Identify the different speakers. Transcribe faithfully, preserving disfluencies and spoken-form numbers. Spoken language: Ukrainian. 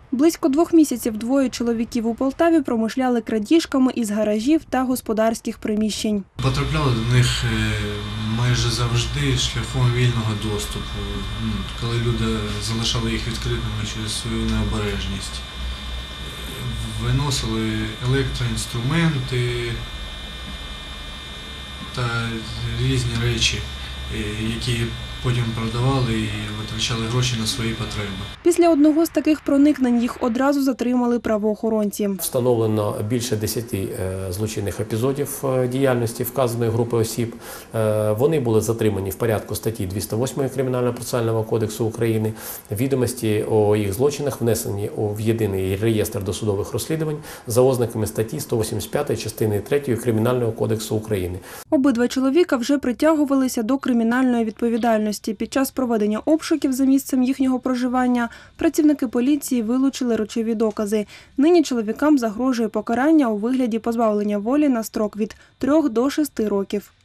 Speaker 1: Близько двох місяців двоє чоловіків у Полтаві промишляли крадіжками із гаражів та господарських приміщень.
Speaker 2: Потрапляли до них майже завжди шляхом вільного доступу, коли люди залишали їх відкритими через свою необережність. Виносили електроінструменти та різні речі, які потім продавали і витрачали гроші на свої потреби.
Speaker 1: Після одного з таких проникнень їх одразу затримали правоохоронці.
Speaker 3: Встановлено більше десяти злочинних епізодів діяльності вказаної групи осіб. Вони були затримані в порядку статті двісті восьмої Кримінально-процесуального кодексу України. Відомості о їх злочинах внесені в єдиний реєстр досудових розслідувань за ознаками статті сто вісімдесят п'ять частини третьої Кримінального кодексу України.
Speaker 1: Обидва чоловіка вже притягувалися до кримінальної відповідальності. Під час проведення обшуків за місцем їхнього проживання працівники поліції вилучили речові докази. Нині чоловікам загрожує покарання у вигляді позбавлення волі на строк від трьох до шести років.